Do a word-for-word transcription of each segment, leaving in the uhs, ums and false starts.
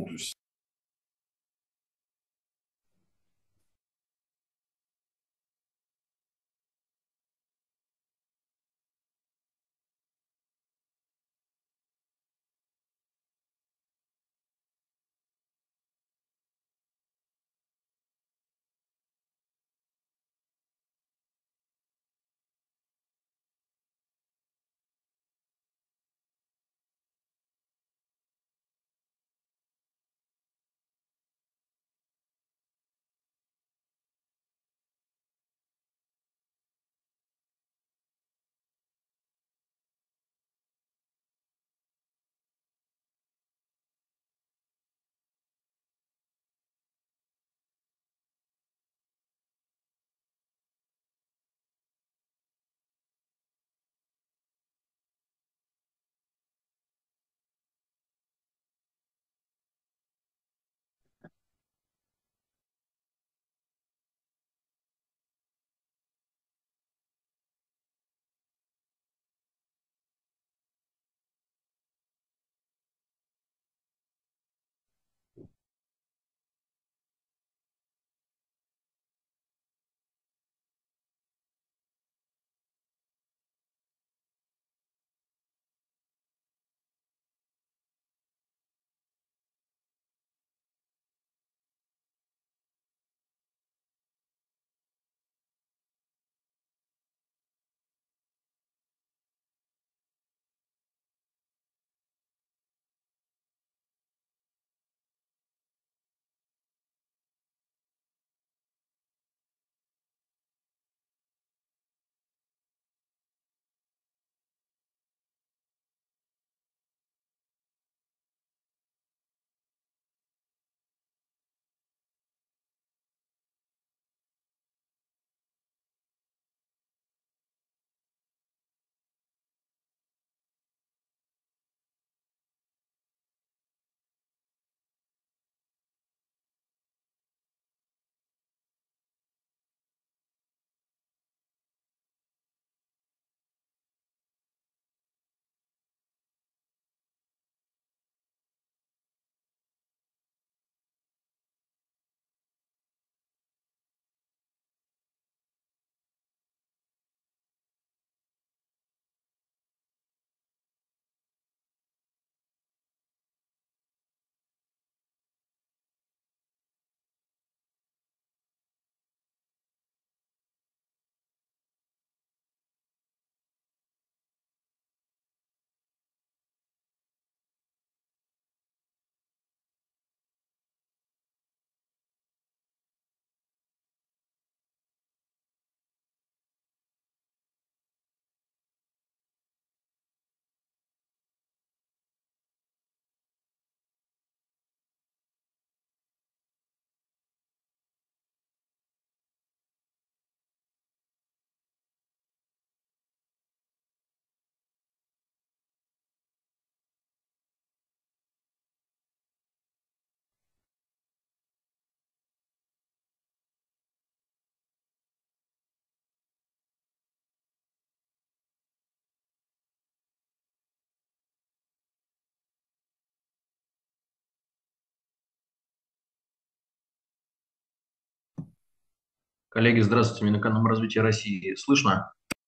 то есть Коллеги, здравствуйте. Минэкономразвитие России. Слышно?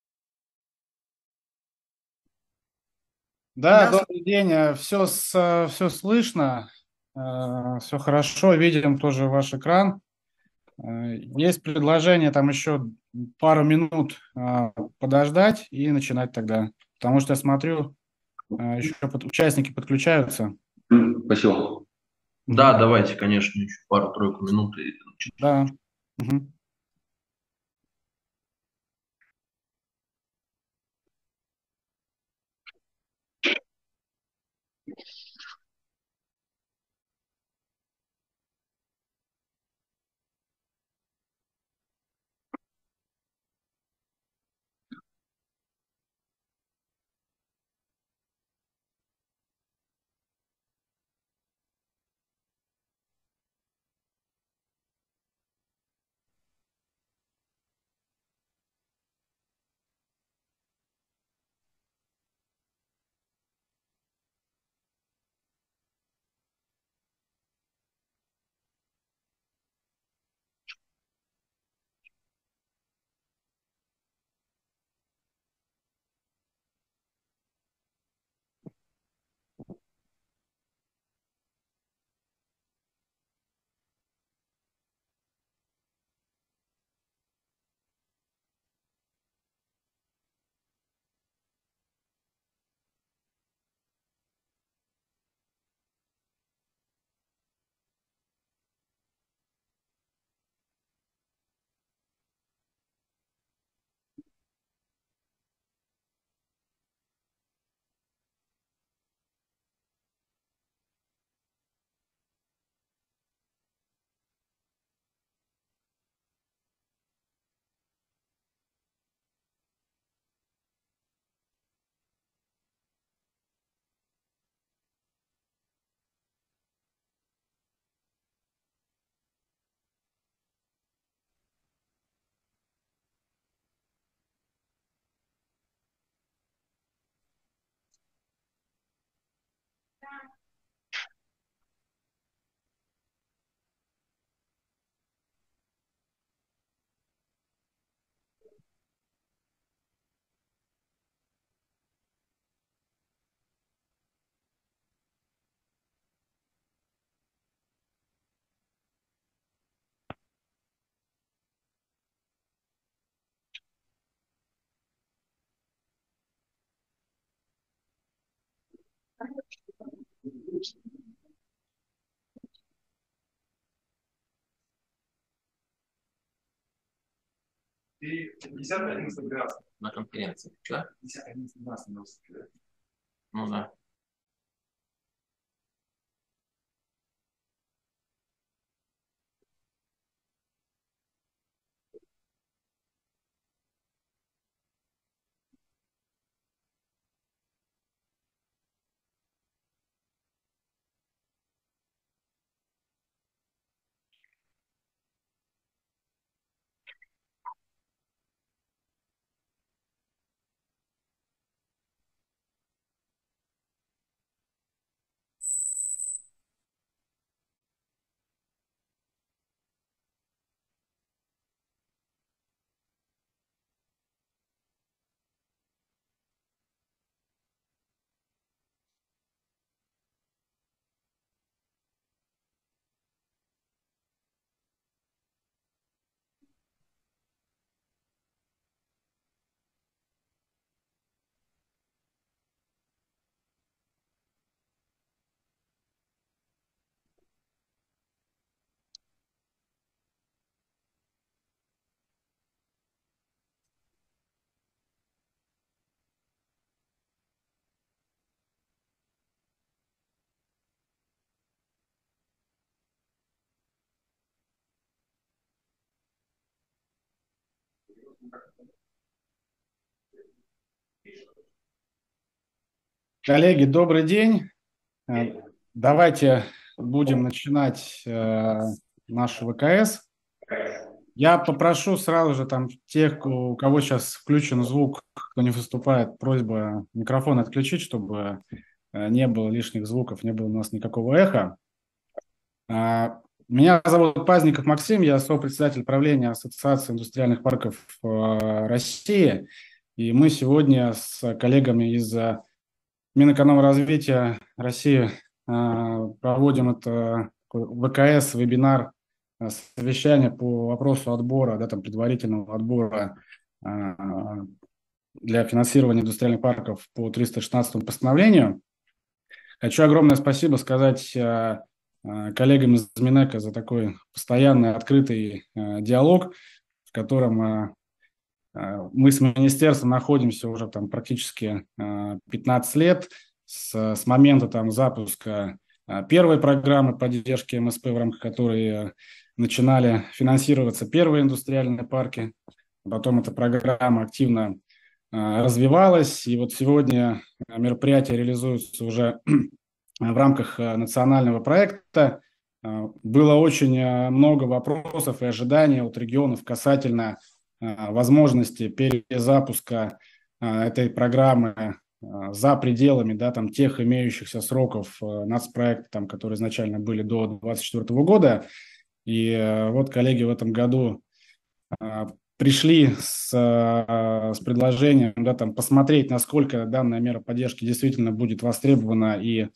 Да, Да, с- добрый день. Все, все слышно, все хорошо. Видим тоже ваш экран. Э, Есть предложение там еще пару минут э, подождать и начинать тогда. Потому что я смотрю, э, еще под- участники подключаются. М, Спасибо. Да, Мгм. давайте, конечно, еще пару-тройку минут. И Да. Мгм. На конференции, да? Ну да. Коллеги, добрый день. Э, Давайте будем начинать э, наш вэ ка эс. Я попрошу сразу же там тех, у кого сейчас включен звук, кто не выступает, просьба микрофон отключить, чтобы э, не было лишних звуков, не было у нас никакого эха. А, Меня зовут Пазников Максим, я сопредседатель правления Ассоциации индустриальных парков э, России. И мы сегодня с коллегами из э, Минэкономразвития России э, проводим это вэ ка эс, вебинар, э, совещание по вопросу отбора, да, там, предварительного отбора э, для финансирования индустриальных парков по триста шестнадцатому постановлению. Хочу огромное спасибо сказать э, э, коллегам из Минэка за такой постоянный открытый э, диалог, в котором э, э, мы с министерством находимся уже там практически э, пятнадцать лет с, с момента там запуска э, первой программы поддержки эм эс пэ, в рамках которой э, начинали финансироваться первые индустриальные парки. Потом эта программа активно э, развивалась, и вот сегодня мероприятие реализуется уже в рамках э, национального проекта. Э, Было очень э, много вопросов и ожиданий от регионов касательно э, возможности перезапуска э, этой программы э, за пределами, да, там, тех имеющихся сроков э, нацпроекта, там, которые изначально были до две тысячи двадцать четвёртого года. И э, вот коллеги в этом году э, пришли с, э, с предложением, да, там, посмотреть, насколько данная мера поддержки действительно будет востребована и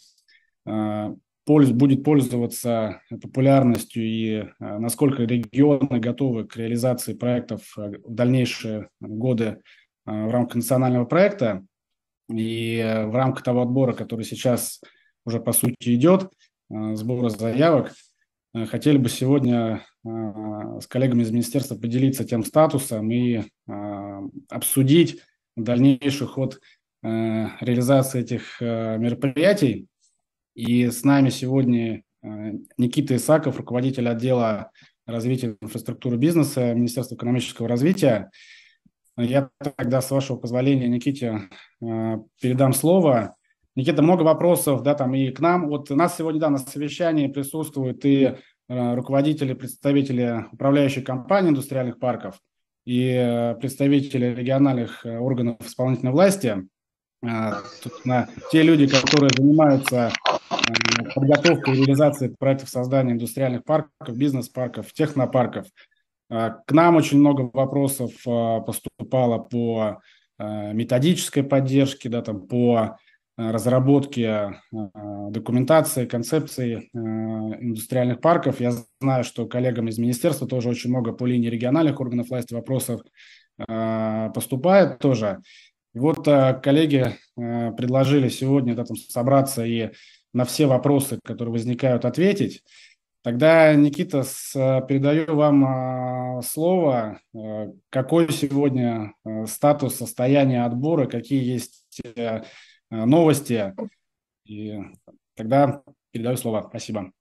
будет пользоваться популярностью, и насколько регионы готовы к реализации проектов в дальнейшие годы в рамках национального проекта. И в рамках того отбора, который сейчас уже по сути идет, сбора заявок, хотели бы сегодня с коллегами из министерства поделиться тем статусом и обсудить дальнейший ход реализации этих мероприятий. И с нами сегодня Никита Исаков, руководитель отдела развития инфраструктуры бизнеса Министерства экономического развития. Я тогда, с вашего позволения, Никите передам слово. Никита, много вопросов, да, там и к нам. Вот у нас сегодня, да, на совещании присутствуют и руководители, представители управляющих компаний индустриальных парков, и представители региональных органов исполнительной власти. Собственно, те люди, которые занимаются подготовкой и реализацией проектов создания индустриальных парков, бизнес-парков, технопарков. К нам очень много вопросов поступало по методической поддержке, да, там, по разработке документации, концепции индустриальных парков. Я знаю, что коллегам из министерства тоже очень много по линии региональных органов власти вопросов поступает тоже. И вот коллеги предложили сегодня, да, там, собраться и на все вопросы, которые возникают, ответить. Тогда, Никита, с- передаю вам а, слово. Э, Какой сегодня э, статус, состояние отбора, какие есть э, э, новости? И тогда передаю слово. Спасибо.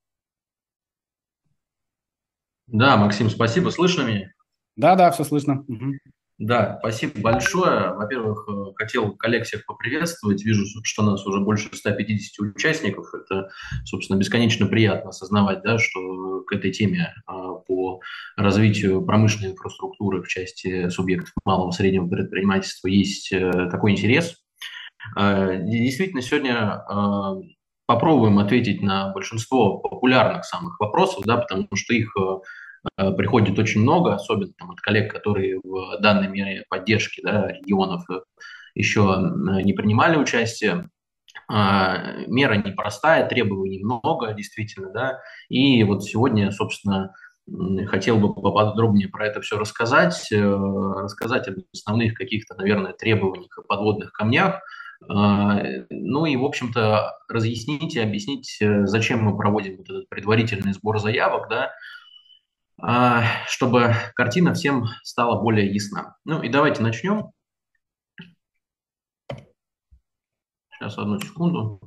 Да, Максим, спасибо. Слышно меня? Да, да, все слышно. Мгм. Да, спасибо большое. Во-первых, э, хотел коллег всех поприветствовать. Вижу, что нас уже больше ста пятидесяти участников. Это, собственно, бесконечно приятно осознавать, да, что к этой теме а, по развитию промышленной инфраструктуры в части субъектов малого и среднего предпринимательства есть э, такой интерес. А, Действительно, сегодня а, попробуем ответить на большинство популярных самых вопросов, да, потому что их э, э, приходит очень много, особенно там, от коллег, которые в данной мере поддержки, да, регионов э, еще э, не принимали участие. А, Мера непростая, требований много, действительно, да. И вот сегодня, собственно, м, хотел бы поподробнее про это все рассказать, э, рассказать об основных каких-то, наверное, требованиях и подводных камнях. А, Ну и, в общем-то, разъяснить и объяснить, э, зачем мы проводим вот этот предварительный сбор заявок, да, а, чтобы картина всем стала более ясна. Ну и давайте начнем. Сейчас, одну секунду.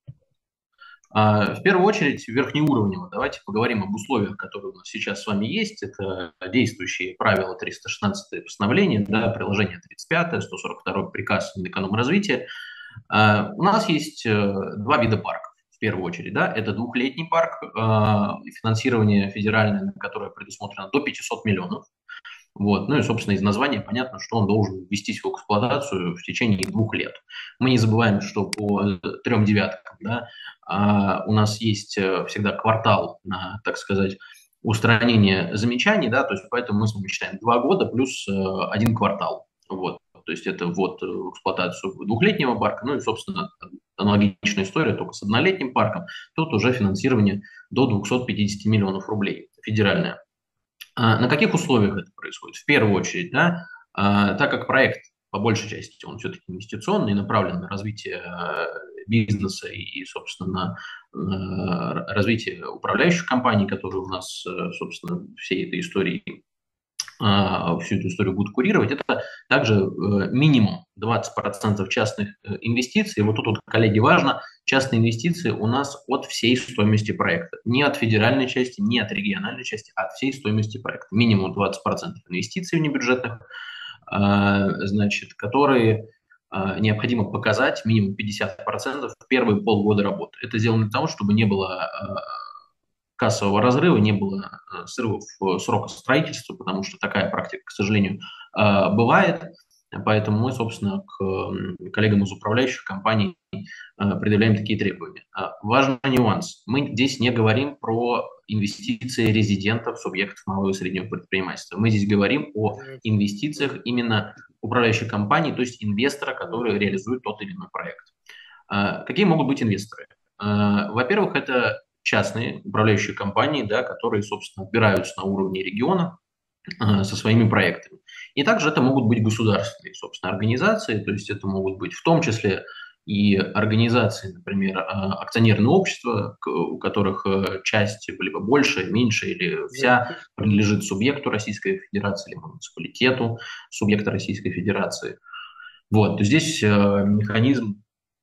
А, В первую очередь, верхнеуровнево. Давайте поговорим об условиях, которые у нас сейчас с вами есть. Это действующие правила триста шестнадцатое постановление, да, приложение тридцать пятое, сто сорок второй приказ Минэкономразвития. А, У нас есть э, два вида парков. В первую очередь, да, это двухлетний парк, а, финансирование федеральное, на которое предусмотрено до пятисот миллионов. Вот. Ну и, собственно, из названия понятно, что он должен ввестись в эксплуатацию в течение двух лет. Мы не забываем, что по э, трем девяткам, да, а, у нас есть э, всегда квартал на, так сказать, устранение замечаний, да, то есть поэтому мы с вами считаем два года плюс э, один квартал. Вот. То есть это ввод в эксплуатацию двухлетнего парка, ну и, собственно, аналогичная история, только с однолетним парком. Тут уже финансирование до двухсот пятидесяти миллионов рублей федеральное. А на каких условиях это происходит? В первую очередь, да, а, так как проект по большей части он все-таки инвестиционный, направлен на развитие э, бизнеса и, и, собственно, на развитие управляющих компаний, которые у нас, э, собственно, всей этой историей а, всю эту историю будут курировать, это также э, минимум двадцать процентов частных э, инвестиций. Вот тут, вот, коллеги, важно, частные инвестиции у нас от всей стоимости проекта. Не от федеральной части, не от региональной части, а от всей стоимости проекта. Минимум двадцать процентов инвестиций внебюджетных, а, значит, которые а, необходимо показать минимум пятьдесят процентов в первые полгода работы. Это сделано для того, чтобы не было а, кассового разрыва, не было э, срывов э, срока строительства, потому что такая практика, к сожалению, э, бывает. Поэтому мы, собственно, к э, коллегам из управляющих компаний э, предъявляем такие требования. А, Важный нюанс. Мы здесь не говорим про инвестиции резидентов, субъектов малого и среднего предпринимательства. Мы здесь говорим о инвестициях именно управляющей компании, то есть инвестора, который реализует тот или иной проект. А, Какие могут быть инвесторы? А, Во-первых, это частные управляющие компании, да, которые, собственно, отбираются на уровне региона а, со своими проектами. И также это могут быть государственные, собственно, организации, то есть это могут быть в том числе и организации, например, а, акционерные общества, к- у которых э, часть либо больше, меньше или вся принадлежит субъекту Российской Федерации, либо муниципалитету субъекта Российской Федерации. Вот, то здесь э, механизм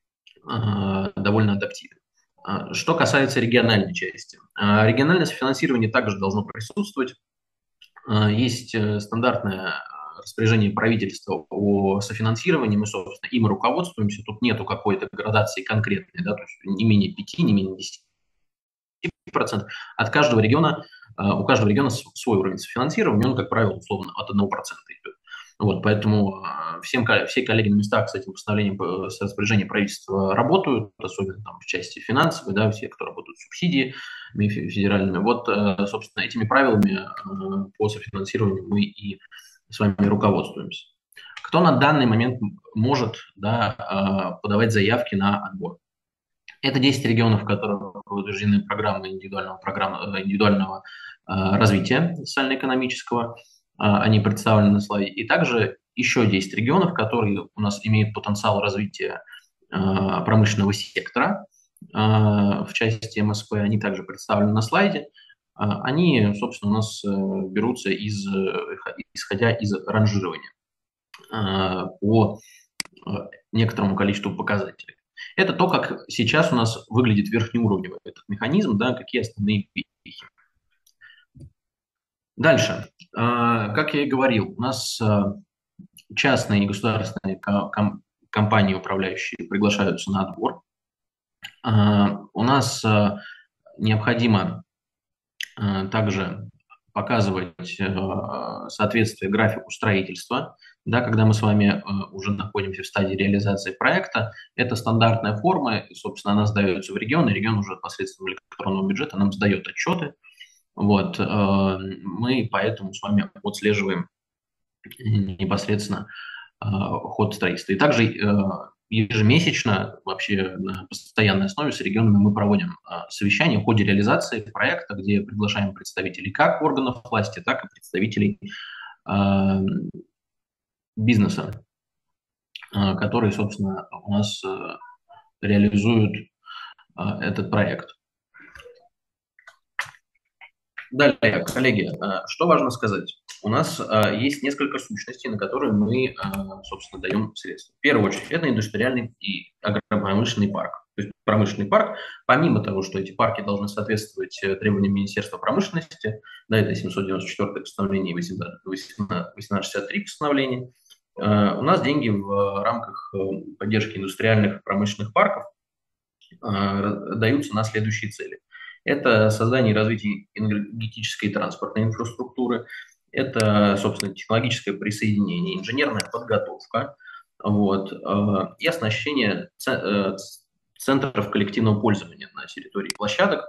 а, довольно адаптивен. А, Что касается региональной части. А, Региональное финансирование также должно присутствовать. А, Есть э, стандартное а, распоряжение правительства о софинансировании, мы, собственно, им и руководствуемся. Тут нету какой-то градации конкретной, да, то есть не менее пяти, не менее десяти процентов. От каждого региона, а, у каждого региона с- свой уровень софинансирования, он, как правило, условно от одного процента идет. Вот, поэтому а, всем, ко- все коллеги на местах с этим постановлением, э, с распоряжением правительства работают, особенно там в части финансовой, да, все, кто работают с субсидиями фе- федеральными. Вот, э, собственно, этими правилами э, по софинансированию мы и с вами руководствуемся. Кто на данный момент м- может, да, а, подавать заявки на отбор? Это десять регионов, в которых утверждены программы индивидуального, программ, э, индивидуального э, развития социально-экономического. А, Они представлены на слайде. И также еще десять регионов, которые у нас имеют потенциал развития э, промышленного сектора э, в части эм эс пэ. Они также представлены на слайде. они, собственно, у нас берутся из, исходя из ранжирования по некоторому количеству показателей. Это то, как сейчас у нас выглядит верхнеуровневый этот механизм, да, какие основные вехи. Дальше. Как я и говорил, у нас частные и государственные ком компании, управляющие, приглашаются на отбор. У нас необходимо также показывать соответствие графику строительства. Да, когда мы с вами уже находимся в стадии реализации проекта, это стандартная форма, и, собственно, она сдается в регион, и регион уже посредством электронного бюджета нам сдает отчеты. Вот, мы поэтому с вами отслеживаем непосредственно ход строительства. И также ежемесячно, вообще на постоянной основе с регионами мы проводим совещания в ходе реализации проекта, где приглашаем представителей как органов власти, так и представителей бизнеса, которые, собственно, у нас реализуют этот проект. Далее, коллеги, что важно сказать? У нас есть несколько сущностей, на которые мы, собственно, даем средства. В первую очередь, это индустриальный и агропромышленный парк. То есть промышленный парк, помимо того, что эти парки должны соответствовать требованиям Министерства промышленности, да, это семьсот девяносто четвёртое постановление и восемнадцать шестьдесят три постановление, у нас деньги в рамках поддержки индустриальных и промышленных парков даются на следующие цели. Это создание и развитие энергетической и транспортной инфраструктуры, это, собственно, технологическое присоединение, инженерная подготовка, вот, и оснащение центров коллективного пользования на территории площадок.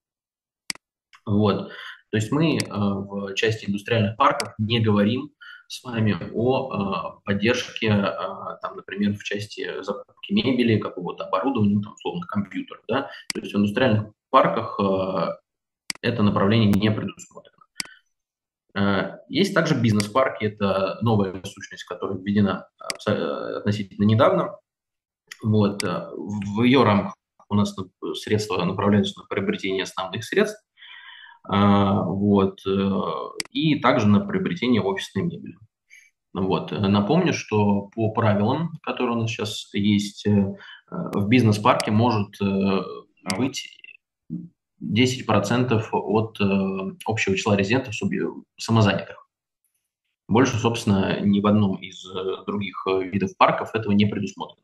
Вот. То есть мы в части индустриальных парков не говорим с вами о поддержке, там, например, в части закупки мебели, какого-то оборудования, там, условно, компьютеров. Да? То есть в индустриальных парках это направление не предусмотрено. Есть также бизнес-парки, это новая сущность, которая введена относительно недавно. Вот. В ее рамках у нас средства направляются на приобретение основных средств, вот, и также на приобретение офисной мебели. Вот. Напомню, что по правилам, которые у нас сейчас есть, в бизнес-парке может быть десять процентов от общего числа резидентов самозанятых. Больше, собственно, ни в одном из других видов парков этого не предусмотрено.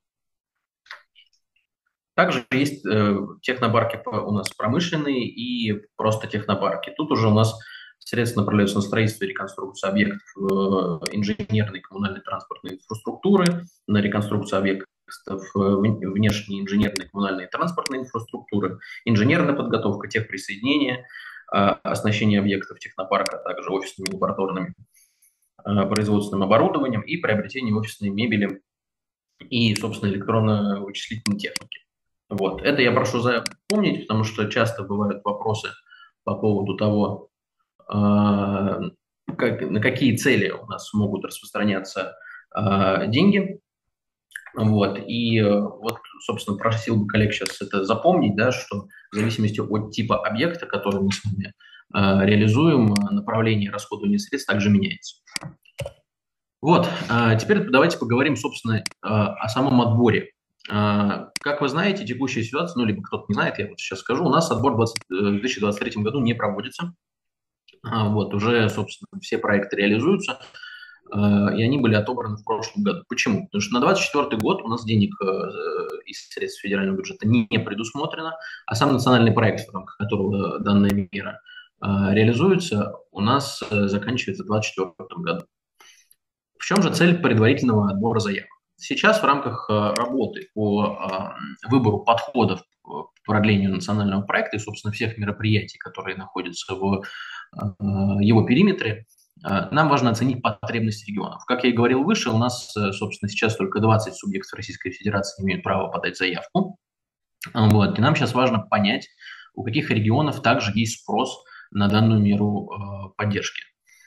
Также есть э, технопарки у нас промышленные и просто технопарки. Тут уже у нас средства направляются на строительство и реконструкцию объектов э, инженерной и коммунальной транспортной инфраструктуры, на реконструкцию объектов э, внешней инженерной и коммунальной транспортной инфраструктуры, инженерная подготовка, техприсоединение, э, оснащение объектов технопарка, а также офисными лабораторными э, производственным оборудованием и приобретение офисной мебели и, собственно, электронно-вычислительной техники. Вот. Это я прошу запомнить, потому что часто бывают вопросы по поводу того, э, как, на какие цели у нас могут распространяться э, деньги. Вот. И э, вот, собственно, просил бы коллег сейчас это запомнить, да, что в зависимости от типа объекта, который мы с вами э, реализуем, направление расходования средств также меняется. Вот. Э, теперь давайте поговорим, собственно, э, о самом отборе. Как вы знаете, текущая ситуация, ну, либо кто-то не знает, я вот сейчас скажу, у нас отбор в две тысячи двадцать третьем году не проводится. Вот, уже, собственно, все проекты реализуются, и они были отобраны в прошлом году. Почему? Потому что на двадцать четвёртый год у нас денег из средств федерального бюджета не предусмотрено, а сам национальный проект, в рамках которого данная мера реализуется, у нас заканчивается в двадцать четвёртом году. В чем же цель предварительного отбора заявок? Сейчас в рамках работы по выбору подходов к продлению национального проекта и, собственно, всех мероприятий, которые находятся в его периметре, нам важно оценить потребности регионов. Как я и говорил выше, у нас, собственно, сейчас только двадцать субъектов Российской Федерации имеют право подать заявку. Вот. И нам сейчас важно понять, у каких регионов также есть спрос на данную меру поддержки.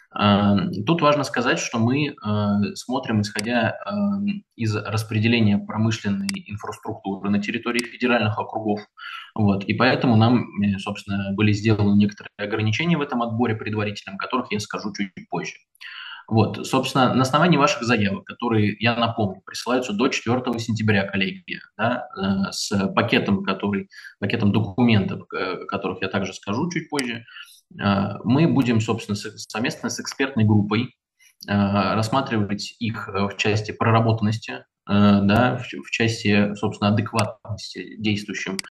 Тут важно сказать, что мы смотрим, исходя из распределения промышленной инфраструктуры на территории федеральных округов. Вот. И поэтому нам, собственно, были сделаны некоторые ограничения в этом отборе предварительном, о которых я скажу чуть позже. Вот, собственно, на основании ваших заявок, которые, я напомню, присылаются до четвёртого сентября, коллеги, да, с пакетом, который, пакетом документов, о которых я также скажу чуть позже, мы будем, собственно, совместно с экспертной группой рассматривать их в части проработанности, да, в части, собственно, адекватности действующим